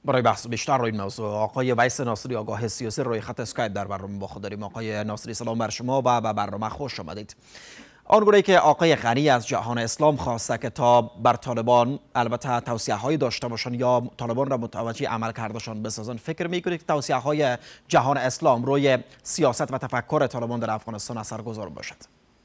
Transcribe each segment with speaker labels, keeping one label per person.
Speaker 1: برای بحث بیشتر روی این موضوع آقای ویس ناصری آگاه سیاسی روی خط اسکایپ در برنامه با خود داریم. آقای ناصری سلام بر شما و به برنامه خوش آمدید. آنگونه که آقای غنی از جهان اسلام خواسته که تا بر طالبان البته توصیه‌های داشته باشند یا طالبان را متوجه عمل کردشان بسازند، فکر می‌کنید که توصیه‌های جهان اسلام روی سیاست و تفکر طالبان در افغانستان اثرگذار باشد؟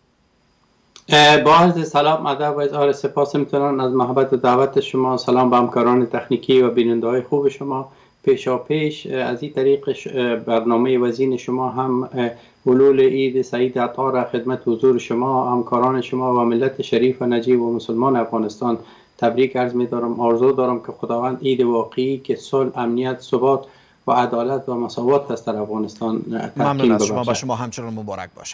Speaker 2: با عرض سلام ادب و اظهار سپاس می‌کنم از محبت و دعوت شما. سلام به همکاران تکنیکی و بیننده‌های خوب شما. پیش از این طریق برنامه وزین شما هم حلول عید سعید عطا را خدمت حضور شما، همکاران شما و ملت شریف و نجیب و مسلمان افغانستان تبریک عرض می‌دارم. آرزو دارم که خداوند عید واقعی که صلح، امنیت، ثبات و عدالت و مساوات است در افغانستان
Speaker 1: ممنون از شما. با شما همچنان مبارک باشد.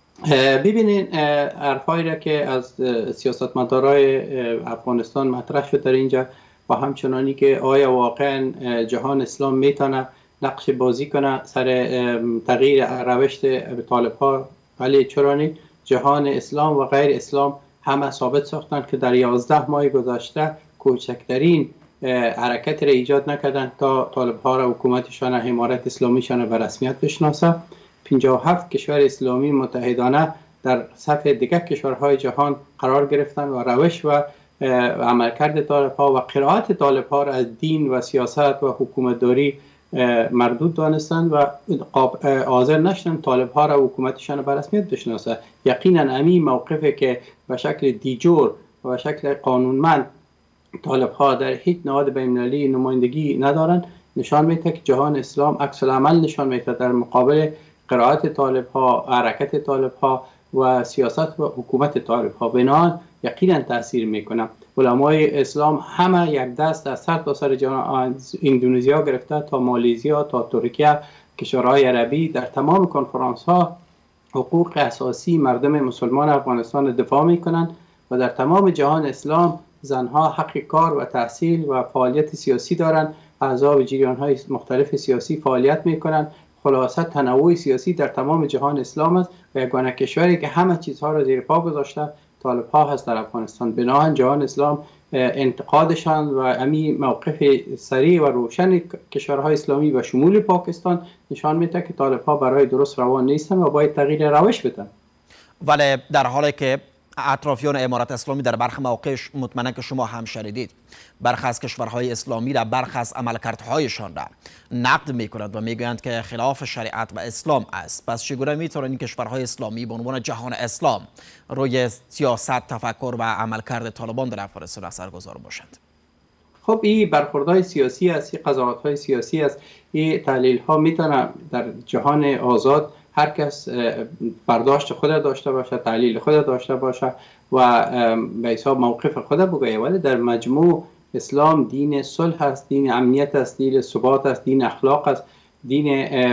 Speaker 2: ببینید حرفایی را که از سیاستمدارای افغانستان مطرح شد در اینجا و همچنانی که آیا واقعا جهان اسلام میتونه نقش بازی کنه سر تغییر روش طالب‌ها، ولی چرا جهان اسلام و غیر اسلام همه ثابت ساختن که در 11 ماه گذشته کوچکترین حرکت را ایجاد نکردن تا طالب‌ها را حکومتشان امارت اسلامیشان به رسمیت بشناسه. 57 کشور اسلامی متحدانه در صف دیگر کشورهای جهان قرار گرفتن و روش و عملکرد طالب‌ها و قرائت طالب‌ها را از دین و سیاست و حکومتداری مردود دانستند و حاضر نشدند طالب‌ها را حکومتشان به رسمیت بشناسه. یقینا همین موقفی که به شکل دیجور و به شکل قانونمند طالب‌ها در هیچ نهاد بین‌المللی نمایندگی ندارند نشان میده که جهان اسلام عکس العمل نشان میده در مقابل قرائت طالب‌ها، حرکت طالب‌ها و سیاست و حکومت طالب‌ها. بنابراین یقینا تاثیر میکنه. علمای اسلام همه یک دست از سر تا سر جهان، اندونزیا گرفته تا مالزیا تا ترکیه، کشورهای عربی، در تمام کنفرانس‌ها حقوق اساسی مردم مسلمان افغانستان دفاع میکنند و در تمام جهان اسلام زنها حق کار و تحصیل و فعالیت سیاسی دارند. اعضا و جریان‌های مختلف سیاسی فعالیت میکنند. خلاصه تنوع سیاسی در تمام جهان اسلام است و یگانه کشوری که همه چیزها را زیر پا گذاشته طالب‌ها هست در افغانستان. بنابراین جهان اسلام انتقادشان و همین موقف سریع و روشن کشورهای اسلامی و شمول پاکستان نشان میده که طالب‌ها برای درست روان نیستند و باید تغییر روش بدن.
Speaker 1: ولی در حالی که اطرافیان امارت اسلامی در برخی مواقعش مطمئنا که شما هم شنیدید برخی از کشورهای اسلامی را برخی از عملکردهایشان را نقد میکنند و میگویند که خلاف شریعت و اسلام است. پس چگونه میتوانند این کشورهای اسلامی به عنوان جهان اسلام روی سیاست، تفکر و عملکرد طالبان در افغانستان اثرگذار باشند؟
Speaker 2: خب این برخوردهای سیاسی است، این قضاوت‌های سیاسی است، این تحلیل‌ها میتونه در جهان آزاد هر کس برداشت خود داشته باشه، تحلیل خود داشته باشه و به حساب موقف خود بگویه. ولی در مجموع اسلام دین صلح است، دین امنیت است، دین ثبات است، دین اخلاق است، دین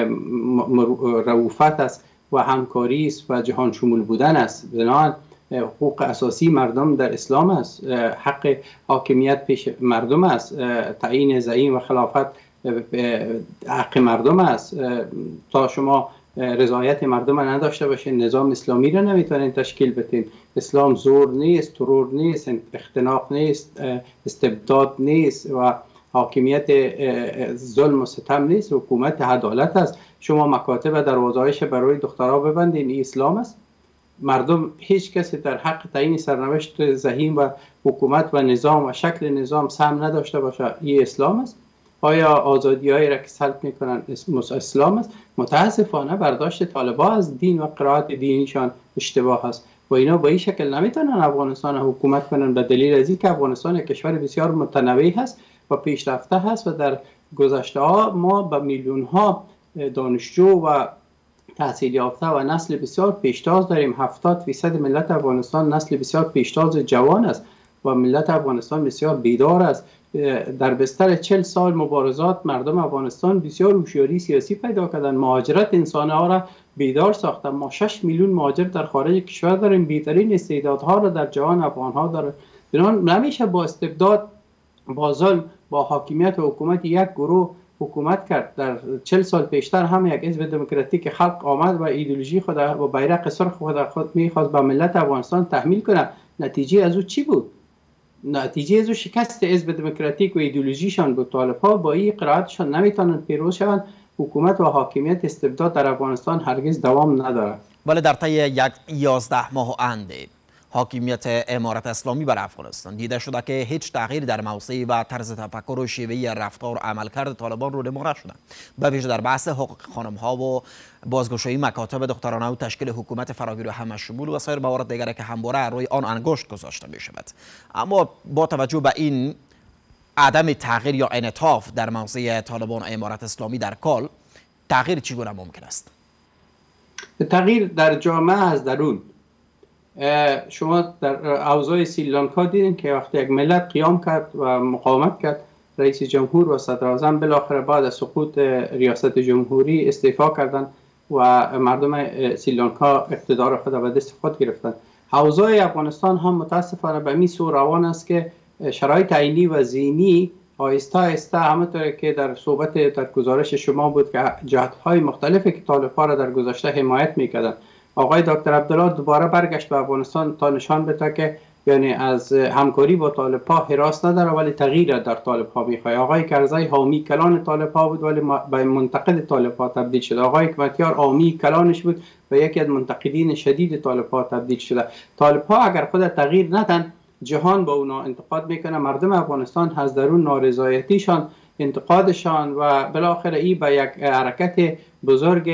Speaker 2: رؤوفت است و همکاری است و جهان شمول بودن است. بنابراین حقوق اساسی مردم در اسلام است، حق حاکمیت پیش مردم است، تعیین زعیم و خلافت حق مردم است. تا شما رضایت مردم نداشته باشین نظام اسلامی را نمیتونین تشکیل بدین. اسلام زور نیست، ترور نیست، اختناق نیست، استبداد نیست و حاکمیت ظلم و ستم نیست، حکومت عدالت است. شما مکاتب دروازه‌هایش برای دخترها ببندین، این اسلام است. مردم هیچ کسی در حق تعیین سرنوشت ذهین و حکومت و نظام و شکل نظام سهم نداشته باشه، این اسلام است. آیا آزادی‌هایی را که سلب می‌کنند اسلام است؟ متاسفانه برداشت طالبان از دین و قرائت دینیشان اشتباه است و اینا به این شکل نمیتونن افغانستان حکومت کنن، به دلیل از اینکه افغانستان یک کشور بسیار متنوع هست و پیشرفته هست و در گذشته ها ما به میلیون ها دانشجو و تحصیل یافته و نسل بسیار پیشتاز داریم. 70% ملت افغانستان نسل بسیار پیشتاز جوان است و ملت افغانستان بسیار بیدار است. در بستر 40 سال مبارزات مردم افغانستان بسیار هوشیاری سیاسی پیدا کردن، مهاجرت انسان‌ها را بیدار ساختن. ما 6 میلیون مهاجر در خارج کشور داریم، بهترین استعدادها را در جهان افغان‌ها داریم. بنابراین نمیشه با استبداد، با ظلم، با حاکمیت و حکومت یک گروه حکومت کرد. در 40 سال پیشتر هم یک حزب دموکراتیک خلق آمد و ایدئولوژی خود و بیرق سرخ خود میخواست به ملت افغانستان تحمیل کنه. نتیجه از او چی بود؟ نتیجه از شکست حزب دموکراتیک و ایدئولوژیشان بود. طالب‌ها با این قرائتشان نمیتونن پیروز شوند. حکومت و حاکمیت استبداد در افغانستان هرگز دوام ندارد.
Speaker 1: ولی در طی یک 11 ماه آینده حاکمیت امارت اسلامی بر افغانستان دیده شده که هیچ تغییر در موضع و طرز تفکر و شیوه رفتار و عملکرد طالبان رونما نشده، به ویژه در بحث حقوق خانم‌ها و بازگشایی مکاتب دخترانه و تشکیل حکومت فراگیر و همشمول و سایر موارد دیگر که همواره روی آن انگشت گذاشته می شود. اما با توجه به این عدم تغییر یا انعطاف در موضع طالبان و امارت اسلامی در کل، تغییر چگونه ممکن است؟
Speaker 2: تغییر در جامعه از درون. شما در اوضاع سریلانکا دیدین که وقتی یک ملت قیام کرد و مقاومت کرد، رئیس جمهور و صدر اعظم بالاخره بعد از سقوط ریاست جمهوری استعفا کردند و مردم سریلانکا اقتدار خود به دست خود گرفتند. اوضاع افغانستان هم متاسفانه به این سو روان است که شرایط عینی و ذهنی آهسته آهسته همونطور که در صحبت در گزارش شما بود که جهت‌های مختلفی که طالب‌ها را در گذشته حمایت می‌کردند، آقای دکتر عبدالله دوباره برگشت به افغانستان تا نشان بده که یعنی از همکاری با طالب‌ها هراس نداره ولی تغییر در طالب‌ها می‌خواد. آقای کرزی حامی کلان طالب‌ها بود ولی به منتقد طالب‌ها تبدیل شده. آقای حکمتیار حامی کلانش بود و یکی از منتقدین شدید طالب‌ها تبدیل شده. طالب‌ها اگر خود تغییر ندن، جهان با اونا انتقاد میکنه. مردم افغانستان از درون نارضایتیشان، انتقادشان و بالاخره ای به یک حرکت بزرگ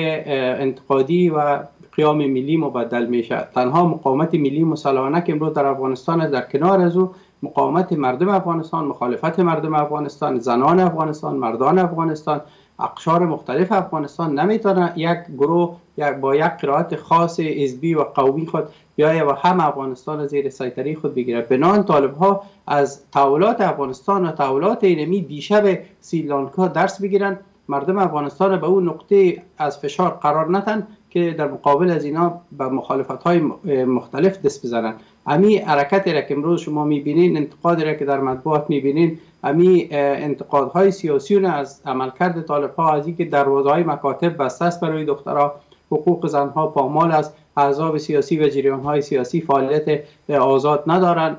Speaker 2: انتقادی و قیام ملی مبدل میشه. تنها مقاومت ملی مسلحانه که امروز در افغانستان است، در کنار از او مقاومت مردم افغانستان، مخالفت مردم افغانستان، زنان افغانستان، مردان افغانستان، اقشار مختلف افغانستان نمیتونه یک گروه با یک قرائت خاص حزبی و قومی خود بیایه و هم افغانستان زیر سیطره خود بگیره. بنان طالب‌ها از تحولات افغانستان و تحولات اینمی دیشب سریلانکا درس بگیرن، مردم افغانستان به اون نقطه از فشار قرار ندن که در مقابل از اینا به مخالفت‌های مختلف دست بزنن. امی حرکتی را که امروز شما می‌بینین، انتقادی را که در مطبوعات می‌بینین، امی انتقادهای سیاسی از عملکرد طالب‌ها، از اینکه دروازه‌های مکاتب بسته است برای دخترها، حقوق زنها پامال است، احزاب سیاسی و جریان‌های سیاسی فعالیت آزاد ندارند.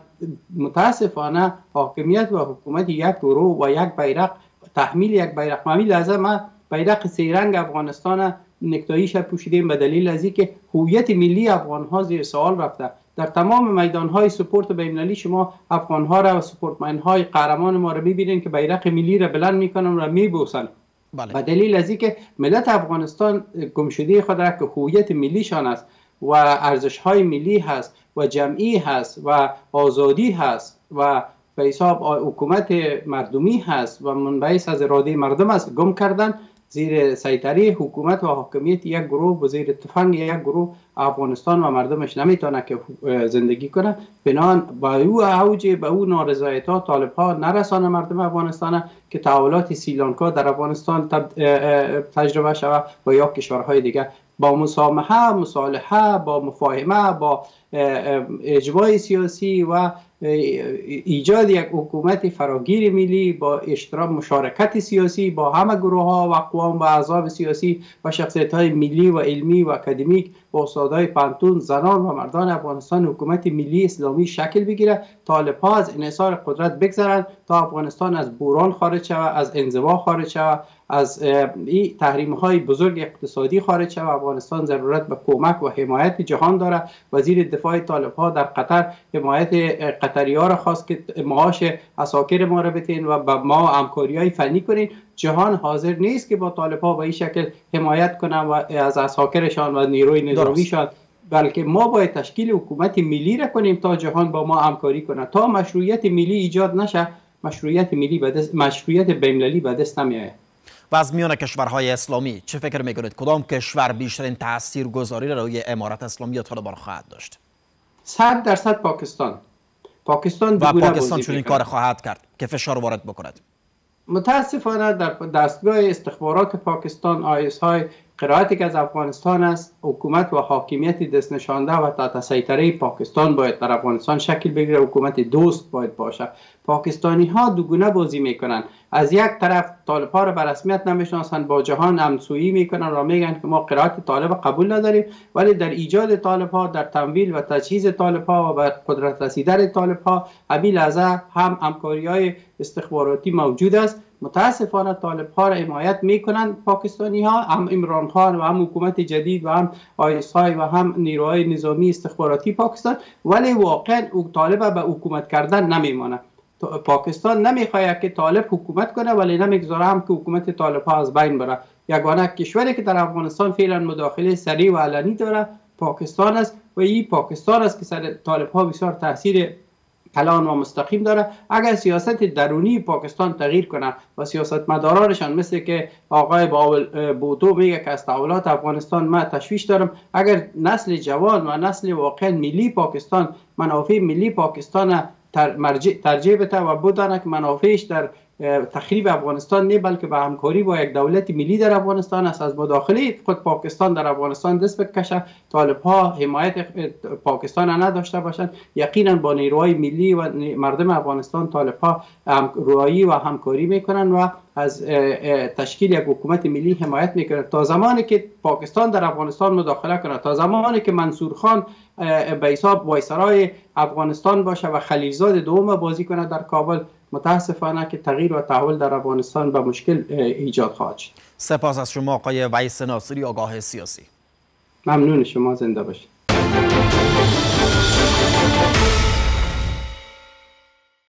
Speaker 2: متاسفانه حاکمیت و حکومت یک گروه و یک بیرق، تحمیل یک بیرق، همین لحظه ما بیرق سه رنگ افغانستان نکتاییش پوشیدیم به دلیل از اینکه هویت ملی افغان‌ها زیر سوال رفته. در تمام میدان‌های سپورت بین‌المللی شما افغان‌ها را و سپورتمن‌های قهرمان ما را می‌بینید که بیرق ملی را بلند می‌کنن و می‌بوسن.
Speaker 1: بله.
Speaker 2: به دلیل از اینکه ملت افغانستان گمشده خود را که هویت ملیشان است و ارزش‌های ملی هست و جمعی هست و آزادی هست و به حساب حکومت مردمی هست و منبعث از اراده مردم است، گم کردن زیر سیطره حکومت و حاکمیت یک گروه و زیر تفنگ یک گروه افغانستان و مردمش نمیتونه که زندگی کنه. بنان با او اوج، با او نارضایت‌ها طالب‌ها نرسانه مردم افغانستان که تحولات سریلانکا در افغانستان تجربه شود و یا کشورهای دیگه. با مسامحه، مصالحه، با مفاهمه، با اجماع سیاسی و ایجاد یک حکومت فراگیر ملی با اشتراک مشارکت سیاسی با همه گروه ها و اقوام و احزاب سیاسی و شخصیت های ملی و علمی و اکادمیک با استادای پانتون، زنان و مردان افغانستان حکومت ملی اسلامی شکل بگیره. طالب ها از انحصار قدرت بگذرند تا افغانستان از بحران خارج شود، از انزوا خارج شود، از این تحریم های بزرگ اقتصادی خارج شود. افغانستان ضرورت به کمک و حمایت جهان داره. وزیر دفاع طالب ها در قطر حمایت قطری ها را خواست که معاش عساکر ما را بتین و با ما همکاری های فنی کنین. جهان حاضر نیست که با طالب ها به این شکل حمایت کنن و از عساکرشان و نیروی نظامیشان، بلکه ما باید تشکیل حکومت ملی را کنیم تا جهان با ما همکاری کنه. تا مشروعیت ملی ایجاد نشه، مشروعیت بین‌المللی به دست نمیاد.
Speaker 1: و از میان کشورهای اسلامی چه فکر میکنید کدام کشور بیشترین تاثیرگذاری را روی امارت اسلامی یا طالبان خواهد داشت؟
Speaker 2: 100% پاکستان. پاکستان
Speaker 1: چون این کار خواهد کرد که فشار وارد بکند.
Speaker 2: متاسفانه در دستگاه استخبارات پاکستان، آیس های قرائتی که از افغانستان است، حکومت و حاکمیت دست نشانده و تحت سیطره پاکستان باید در افغانستان شکل بگیره. حکومت دوست باید باشه. پاکستانی ها دوگونه بازی میکنن. از یک طرف طالب ها را به رسمیت نمیشناسند، با جهان همسویی میکنن و میگن که ما قرائت طالب قبول نداریم، ولی در ایجاد طالب ها، در تمویل و تجهیز طالب ها و به قدرت رسیدن طالب ها همین لحظه هم همکاری های استخباراتی موجود است. متاسفانه طالب ها را حمایت میکنند پاکستانی ها، هم عمران خان و هم حکومت جدید و هم آیسای و هم نیروهای نظامی استخباراتی پاکستان، ولی واقعا طالب به حکومت کردن نمیمانه. پاکستان نمیخواد که طالب حکومت کنه، ولی نمیگذاره هم که حکومت طالب ها از بین بره. یگانه کشوری که در افغانستان فعلا مداخله سریع و علنی داره پاکستان است و این پاکستان است که سر طالب ها بسیار تاثیر کلان و مستقیم داره. اگر سیاست درونی پاکستان تغییر کنه و سیاستمدارانشان مثل که آقای بوتو میگه که از تحولات افغانستان من تشویش دارم، اگر نسل جوان و نسل واقعا ملی پاکستان منافع ملی پاکستان ترجیح بده و بدانه که منافعش در تخریب افغانستان نه بلکه به همکاری با یک دولت ملی در افغانستان است، از مداخله خود پاکستان در افغانستان دست بکشه، طالب ها حمایت پاکستان نداشته باشند، یقینا با نیروهای ملی و مردم افغانستان طالب ها همراهی و همکاری میکنن و از تشکیل یک حکومت ملی حمایت میکنه. تا زمانی که پاکستان در افغانستان مداخله کنه، تا زمانی که منصور خان به حساب وایسرای افغانستان باشه و خلیلزاد دوم بازی کنه در کابل، متاسفانه که تغییر و تحول در افغانستان به مشکل ایجاد خواهد شد.
Speaker 1: سپاس از شما آقای ویس ناصری، آگاه سیاسی.
Speaker 2: ممنون شما، زنده باشید.